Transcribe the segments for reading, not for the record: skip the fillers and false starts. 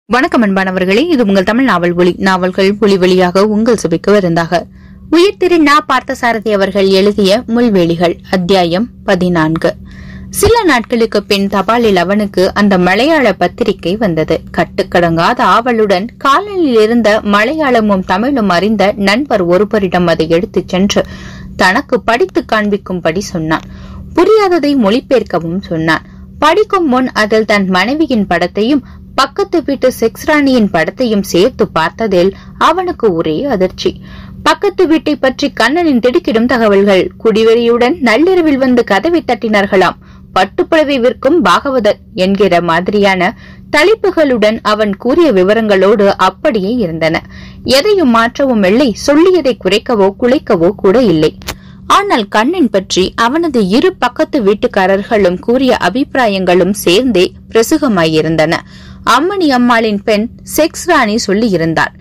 வணக்கம் அன்பானவர்களே, இது உங்கள் தமிழ் நாவல் ஒளி. நாவல்கள் ஒளி வழியாக உங்கள் சுபிக்கு வருந்தாக. உயிர் திரு நா. பார்த்தசாரதி அவர்கள் எழுதிய முள்வேலிகள், அத்தியாயம் 14. சில நாட்களுக்கு பின் தபாலில் அவனுக்கு அந்த மலையாள பத்திரிகை வந்தது. கட்டுக்கடங்காத ஆவலுடன் காலனில் இருந்த மலையாளமும் தமிழும் அறிந்த நண்பர் ஒருவரிடம் அதை எடுத்துச் சென்று தனக்கு படித்து காண்பிக்கும்படி சொன்னான். புரியாததை மொழிபெயர்க்கவும் சொன்னான். படிக்கும் முன் அதில் தன் மனைவியின் படத்தையும் பக்கத்து வீட்டு செக்ஸ் ராணியின் படத்தையும் சேர்த்து பார்த்ததில் அவனுக்கு ஒரே அதிர்ச்சி. பக்கத்து வீட்டை பற்றி கண்ணனின் திடுக்கிடும் தகவல்கள். குடிவெறியுடன் நள்ளிரவில் வந்து கதவை தட்டினார்களாம். பட்டுப்புடவை விற்கும் பாகவதர் என்கிற மாதிரியான தலைப்புகளுடன் அவன் கூறிய விவரங்களோடு அப்படியே இருந்தன. எதையும் மாற்றவும் இல்லை, சொல்லியதை குறைக்கவோ குலைக்கவோ கூட இல்லை. ஆனால் கண்ணன் பற்றி அவனது இரு பக்கத்து வீட்டுக்காரர்களும் கூறிய அபிப்பிராயங்களும் சேர்ந்தே பிரசுகமாயிருந்தன. அம்மணி அம்மாளின் பெண் செக்ஸ் ராணி சொல்லி இருந்தாள்.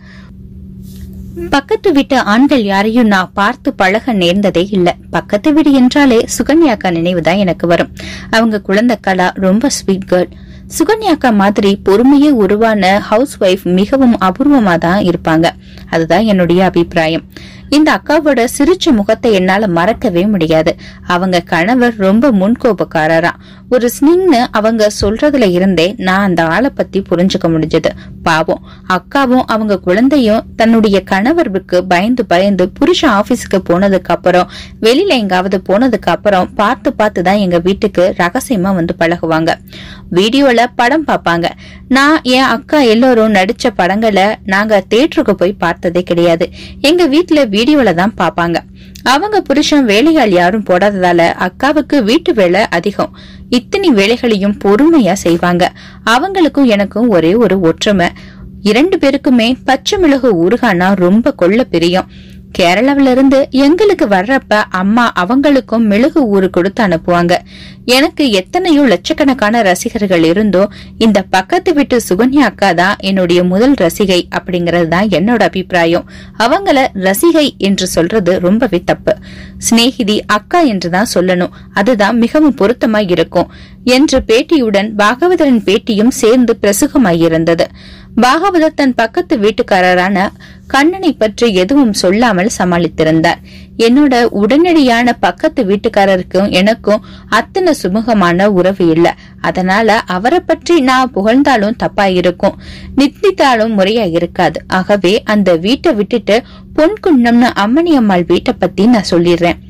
பக்கத்து வீட்டு ஆண்கள் யாரையும் நான் பார்த்து பழக நேர்ந்ததே இல்ல. பக்கத்து வீடு என்றாலே சுகன்யாக்கா நினைவுதான் எனக்கு வரும். அவங்க குழந்தை கலா ரொம்ப ஸ்வீட் கேர்ள். சுகன்யாக்கா மாதிரி பொறுமையே உருவான ஹவுஸ் ஒய்ஃப் மிகவும் அபூர்வமா தான் இருப்பாங்க. அதுதான் என்னுடைய அபிப்பிராயம். இந்த அக்காவோட சிரிச்ச முகத்தை என்னால மறக்கவே முடியாது. அவங்க கணவர் ரொம்ப முன்கோபக்காரரா. ஒரு ஸ்னிங்னு அவங்க சொல்றதுல இருந்தே நான் அந்த ஆளை பத்தி புரிஞ்சுக்க முடிஞ்சது. பாவம், அக்காவும் அவங்க குழந்தையும் தன்னுடைய கணவருக்கு பயந்து பயந்து புருஷன் ஆபீஸுக்கு போனதுக்கு அப்புறம் வெளியில எங்காவது போனதுக்கு அப்புறம் பார்த்து பார்த்துதான் எங்க வீட்டுக்கு ரகசியமா வந்து பழகுவாங்க. வீடியோல படம் பாப்பாங்க. நான் என் அக்கா எல்லோரும் நடிச்ச படங்களை நாங்க தியேட்டருக்கு போய் பார்த்ததே கிடையாது. எங்க வீட்டுல வீடியோல தான் பாப்பாங்க. அவங்க புருஷன் வேலையாள் யாரும் போடாததால அக்காவுக்கு வீட்டு வேலை அதிகம். இத்தனை வேலைகளையும் பொறுமையா செய்வாங்க. அவங்களுக்கும் எனக்கும் ஒரே ஒரு ஒற்றுமை. 2 பேருக்குமே பச்சை மிளகு ஊறுகானா ரொம்ப கொள்ள பிரியம். கேரளாவில இருந்து எங்களுக்கு வர்றப்ப அம்மா அவங்களுக்கும் மிளகு ஊறு கொடுத்து அனுப்புவாங்க. எனக்கு எத்தனையோ லட்சக்கணக்கான ரசிகர்கள் இருந்தோ இந்த பக்கத்து வீட்டு சுகன்யா அக்கா தான் என்னுடைய முதல் ரசிகை அப்படிங்கறது தான் என்னோட அபிப்பிராயம். அவங்கள ரசிகை என்று சொல்றது ரொம்பவே தப்பு. சிநேகிதி அக்கா என்றுதான் சொல்லணும். அதுதான் மிகவும் பொருத்தமாய் இருக்கும் என்று பேட்டியுடன் பாகவதரின் பேட்டியும் சேர்ந்து பிரசுகமாயிருந்தது. பாகவதர் தன் பக்கத்து வீட்டுக்காரரான கண்ணனை பற்றி எதுவும் சொல்லாமல் சமாளித்திருந்தார். என்னோட உடனடியான பக்கத்து வீட்டுக்காரருக்கும் எனக்கும் அத்தனை சுமூகமான உறவு இல்ல. அதனால அவரை பற்றி நான் புகழ்ந்தாலும் தப்பாயிருக்கும், நித்தித்தாலும் முறையா இருக்காது. ஆகவே அந்த வீட்டை விட்டுட்டு பொன்குன்னம்னு அம்மணி அம்மாள் வீட்டை பத்தி நான் சொல்லிடுறேன்.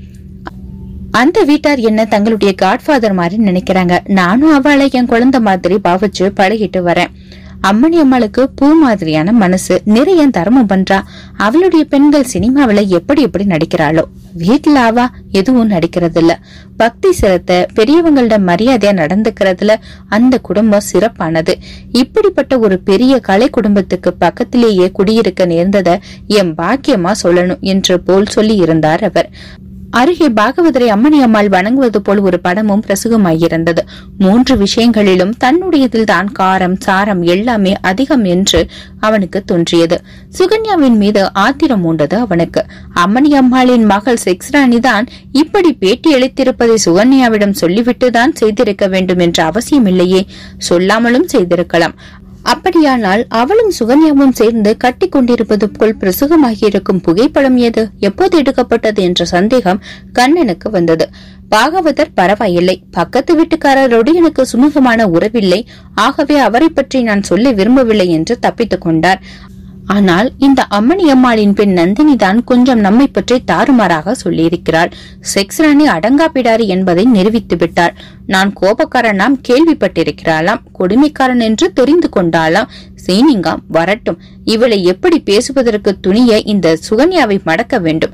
அந்த வீட்டார் என்ன தங்களுடைய காட்ஃபாதர் மாதிரி நினைக்கிறாங்க. நானும் அவளை என் குழந்தை மாதிரி பாவிச்சு பழகிட்டு வரேன். அம்மணி அம்மாளுக்கு பூ மாதிரியான மனசு, நிறைய தர்மம் பண்றா. அவளுடைய பெண்கள் சினிமாவில எப்படி எப்படி நடிக்கிறாளோ, வீட்டுல அவா எதுவும் நடிக்கிறது இல்ல. பக்தி சிரத்தை, பெரியவங்களோட மரியாதையா நடந்துக்கிறதுல அந்த குடும்பம் சிறப்பானது. இப்படிப்பட்ட ஒரு பெரிய கலை குடும்பத்துக்கு பக்கத்திலேயே குடியிருக்க நேர்ந்தத என் பாக்கியமா சொல்லணும் என்று போல் சொல்லி இருந்தார் அவர். அருகே பாகவதரை அம்மணி அம்மாள் வணங்குவது போல் ஒரு படமும் பிரசுகமாயிருந்தது. 3 விஷயங்களிலும் தன்னுடையதில் தான் காரம் சாரம் எல்லாமே அதிகம் என்று அவனுக்கு தோன்றியது. சுகன்யாவின் மீது ஆத்திரம் உண்டது அவனுக்கு. அம்மணி அம்மாளின் மகள் செக்ஸ் ராணி தான் இப்படி பேட்டி அளித்திருப்பதை சுகன்யாவிடம் சொல்லிவிட்டுதான் செய்திருக்க வேண்டும் என்ற அவசியம் இல்லையே. சொல்லாமலும் செய்திருக்கலாம். அப்படியானால் அவளும் சுகன்யாவும் சேர்ந்து கட்டி கொண்டிருப்பது போல் பிரசுகமாகியிருக்கும் புகைப்படம் எது, எப்போது எடுக்கப்பட்டது என்ற சந்தேகம் கண்ணனுக்கு வந்தது. பாகவதர் பரவாயில்லை, பக்கத்து வீட்டுக்காரரோடு எனக்கு சுமூகமான உறவில்லை, ஆகவே அவரை பற்றி நான் சொல்ல விரும்பவில்லை என்று தப்பித்துக் கொண்டார். ஆனால் இந்த அம்மணி அம்மாளின் பெண் நந்தினி தான் கொஞ்சம் நம்மை பற்றி தாறுமாறாக சொல்லியிருக்கிறாள். செக்ஸ் ராணி அடங்கா பிடாரி என்பதை நிரூபித்து விட்டாள். நான் கோபக்காரனாம் கேள்விப்பட்டிருக்கிறாளாம், கொடுமைக்காரன் என்று தெரிந்து கொண்டாளாம். சீனிங்காம் வரட்டும். இவளை எப்படி பேசுவதற்கு துணிய இந்த சுகன்யாவை மடக்க வேண்டும்.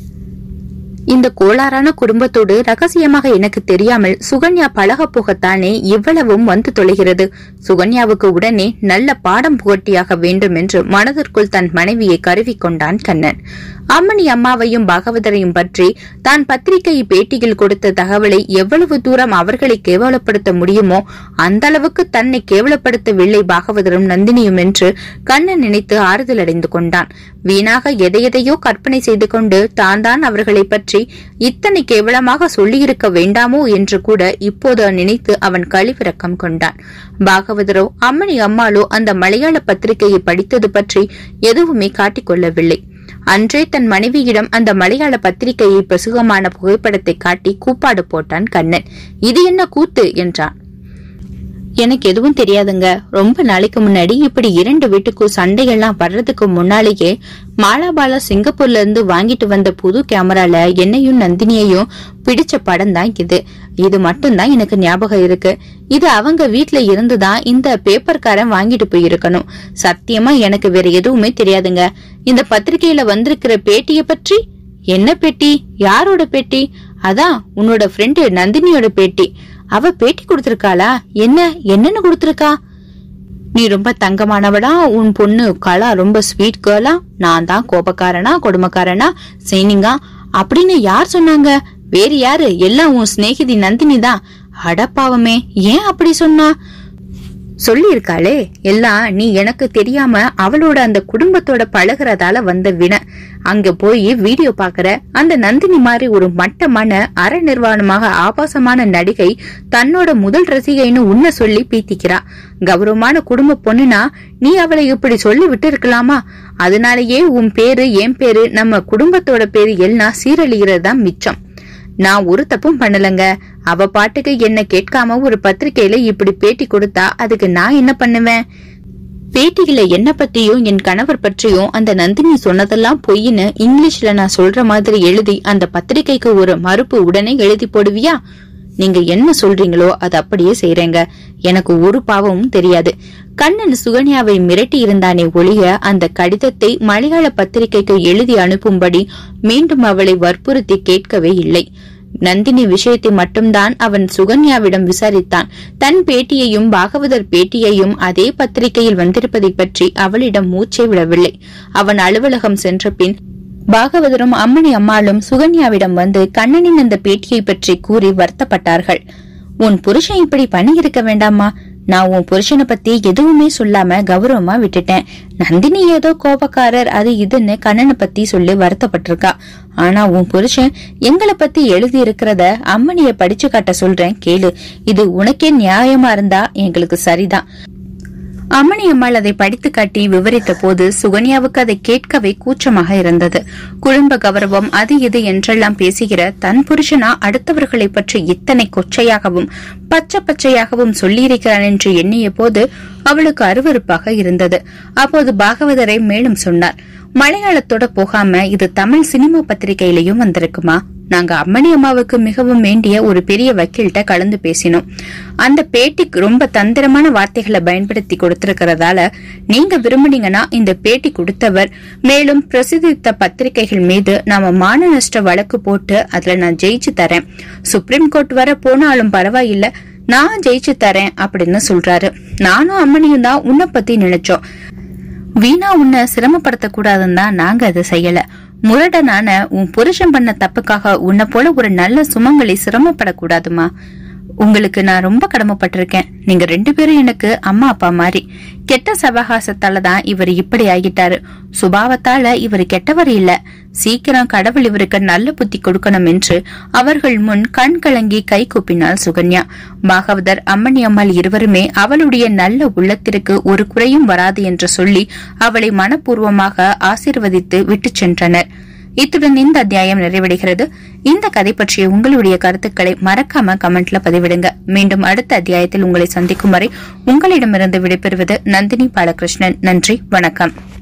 இந்த கோளாறான குடும்பத்தோடு ரகசியமாக எனக்கு தெரியாமல் சுகன்யா பழக போகத்தானே இவ்வளவும் வந்து தொலைகிறது. சுகன்யாவுக்கு உடனே நல்ல பாடம் புகட்டியாக வேண்டும் என்று மனதிற்குள் தன் மனைவியை கருவிக்கொண்டான் கண்ணன். அம்மணி அம்மாவையும் பாகவதரையும் பற்றி தான் பத்திரிகை பேட்டியில் கொடுத்த தகவலை எவ்வளவு தூரம் அவர்களை கேவலப்படுத்த முடியுமோ அந்த அளவுக்கு தன்னை கேவலப்படுத்தவில்லை பாகவதரும் நந்தினியும் என்று கண்ணன் நினைத்து ஆறுதல் அடைந்து கொண்டான். வீணாக எதையெதையோ கற்பனை செய்து கொண்டு தான் அவர்களை பற்றி பற்றி இத்தனை கேவலமாக சொல்லியிருக்க வேண்டாமோ என்று கூட இப்போது நினைத்து அவன் கழிவிறக்கம் கொண்டான். பாகவதரோ அம்மணி அம்மாளோ அந்த மலையாள பத்திரிகையை படித்தது பற்றி எதுவுமே காட்டிக்கொள்ளவில்லை. அன்றே தன் மனைவியிடம் அந்த மலையாள பத்திரிகையை பிரசுகமான புகைப்படத்தை காட்டி கூப்பாடு போட்டான் கண்ணன். இது என்ன கூத்து என்றான். எனக்கு எதுவும் தெரியாதுங்க. ரொம்ப நாளைக்கு முன்னாடி இப்படி 2 வீட்டுக்கும் சண்டைகள்லாம் வர்றதுக்கு முன்னாலேயே மாலாபாலா சிங்கப்பூர்ல இருந்து வாங்கிட்டு வந்த புது கேமரால என்னையும் நந்தினியையும் பிடிச்ச படம் தான் இது. இது மட்டும்தான் எனக்கு ஞாபகம் இருக்கு. இது அவங்க வீட்டுல இருந்துதான் இந்த பேப்பர்காரன் வாங்கிட்டு போயிருக்கணும். சத்தியமா எனக்கு வேற எதுவுமே தெரியாதுங்க. இந்த பத்திரிகையில வந்திருக்கிற பேட்டிய பற்றி. என்ன பேட்டி? யாரோட பேட்டி? அதான் உன்னோட ஃப்ரெண்டு நந்தினியோட பேட்டி. அவ பேட்டி கொடுத்திருக்காளா? என்னன்னு கொடுத்திருக்கா? நீ ரொம்ப தங்கமானவடா, உன் பொண்ணு கலா ரொம்ப ஸ்வீட் கேர்லா, நான் தான் கோபக்காரனா கொடுமைக்காரனா சைனிங்கா அப்படின்னு யார் சொன்னாங்க? வேற யாரு? எல்லாம் உன் சிநேகிதி நந்தினி தான். அடப்பாவமே, ஏன் அப்படி சொன்னா? சொல்லி இருக்காளே, எல்லாம் நீ எனக்கு தெரியாம அவளோட அந்த குடும்பத்தோட பழகிறதால வந்த வினை. அங்க போய் வீடியோ பாக்குற அந்த நந்தினி மாதிரி ஒரு மட்டமான அற நிர்வாணமாக ஆபாசமான நடிகை தன்னோட முதல் ரசிகைன்னு உன்ன சொல்லி பீத்திக்கிறா. கௌரவமான குடும்ப பொண்ணுனா நீ அவளை இப்படி சொல்லி விட்டு இருக்கலாமா? அதனாலயே உன் பேரு என் பேரு நம்ம குடும்பத்தோட பேரு எல்லாம் சீரழிகிறதா மிச்சம். நான் ஒரு தப்பும் பண்ணலங்க. அவ பாட்டுக்கு என்ன கேட்காம ஒரு பத்திரிகையில இப்படி பேட்டி கொடுத்தா அதுக்கு நான் என்ன பண்ணுவேன்? பேட்டியில என்ன பத்தியும் என் கணவர் பற்றியும் அந்த நந்தினி சொன்னதெல்லாம் பொய்ன்னு இங்கிலீஷ்ல நான் சொல்ற மாதிரி எழுதி அந்த பத்திரிகைக்கு ஒரு மறுப்பு உடனே எழுதி போடுவியா? நீங்க என்ன சொல்றீங்களோ அது அப்படியே செய்றேங்க. எனக்கு ஒரு பாவமும் தெரியாது. கண்ணன் சுகன்யாவை மிரட்டி இருந்தானே ஒழிய அந்த கடிதத்தை மலையாள பத்திரிகைக்கு எழுதி அனுப்பும்படி மீண்டும் அவளை வற்புறுத்தி கேட்கவே இல்லை. நந்தினி விஷயத்தை மட்டும்தான் அவன் சுகன்யாவிடம் விசாரித்தான். தன் பேட்டியையும் பாகவதர் பேட்டியையும் அதே பத்திரிகையில் வந்திருப்பதை பற்றி அவளிடம் மூச்சே விடவில்லை. அவன் அலுவலகம் சென்ற பின் பாகவதரும் அம்மணி அம்மாளும் சுகன்யாவிடம் வந்து கண்ணனின் அந்த பேட்டியை பற்றி கூறி வருத்தப்பட்டார்கள். உன் புருஷன் இப்படி பண்ணி இருக்க வேண்டாமா? நான் உன் புருஷனை பத்தி எதுவுமே சொல்லாம கௌரவமா விட்டுட்டேன். நந்தினி ஏதோ கோபக்காரர் அது இதுன்னு கண்ணனை பத்தி சொல்லி வருத்தப்பட்டிருக்கா. ஆனா உன் புருஷன் எங்களை பத்தி எழுதி இருக்கிறத அம்மனிய படிச்சு காட்ட சொல்றேன் கேளு. இது உனக்கே நியாயமா இருந்தா எங்களுக்கு சரிதான். அம்மணி அம்மாள் அதை படித்து காட்டி விவரித்த போது சுகன்யாவுக்கு அதை கேட்கவே கூச்சமாக இருந்தது. குடும்ப கௌரவம் அது இது என்றெல்லாம் பேசுகிற தன் புருஷனா அடுத்தவர்களை பற்றி இத்தனை கொச்சையாகவும் பச்சையாகவும் சொல்லியிருக்கிறான் என்று எண்ணிய போது அவளுக்கு அருவருப்பாக இருந்தது. அப்போது பாகவதரை மேலும் சொன்னார். மலையாளத்தோட போகாம இது தமிழ் சினிமா பத்திரிகையிலையும் வந்திருக்குமா? நாங்க அம்மணி அம்மாவுக்கு மிகவும் வேண்டிய ஒரு பெரிய வக்கீல்கிட்ட கலந்து பேசினோம். அந்த பேட்டிக்கு ரொம்ப தந்திரமான வார்த்தைகளை பயன்படுத்தி கொடுத்திருக்கிறதால நீங்க விரும்புனீங்கன்னா இந்த பேட்டி கொடுத்தவர் மேலும் பிரசித்த பத்திரிகைகள் மீது நாம மான நஷ்ட வழக்கு போட்டு அதுல நான் ஜெயிச்சு தரேன். சுப்ரீம் கோர்ட் வர போனாலும் பரவாயில்ல, நான் ஜெயிச்சு தரேன் அப்படின்னு சொல்றாரு. நானும் அம்மனியும் தான் உன்னை பத்தி நினைச்சோம். வீணா உன்னை சிரமப்படுத்த கூடாதுன்னு தான் நாங்க அதை செய்யல. முரடனான உன் புருஷன் பண்ண தப்புக்காக உன்னை போல ஒரு நல்ல சுமங்கலி சிரமப்படக்கூடாதுமா. உங்களுக்கு நான் ரொம்ப கடமைப்பட்டிருக்கேன். நீங்க 2 பேரும் எனக்கு அம்மா அப்பா மாதிரி. கெட்ட சவகாசத்தாலதான் இவர் இப்படி ஆகிட்டாரு. சுபாவத்தால இவர் கெட்டவர் இல்ல. சீக்கிரம் கடவுள் இவருக்கு நல்ல புத்தி கொடுக்கணும் என்று அவர்கள் முன் கண் கலங்கி கை கூப்பினாள் சுகன்யா. பாகவதர் அம்மணி அம்மாள் இருவருமே அவளுடைய நல்ல உள்ளத்திற்கு ஒரு குறையும் வராது என்று சொல்லி அவளை மனப்பூர்வமாக ஆசீர்வதித்து விட்டு சென்றனர். இத்துடன் இந்த அத்தியாயம் நிறைவடைகிறது. இந்த கதை பற்றிய உங்களுடைய கருத்துக்களை மறக்காம கமெண்ட்ல பதிவிடுங்க. மீண்டும் அடுத்த அத்தியாயத்தில் உங்களை சந்திக்கும் வரை உங்களிடமிருந்து விடைபெறுவது நந்தினி பாலகிருஷ்ணன். நன்றி, வணக்கம்.